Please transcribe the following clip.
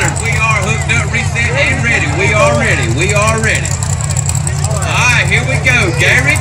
Tyler, we are hooked up, reset, and ready. We are ready. We are ready. All right, here we go. Gary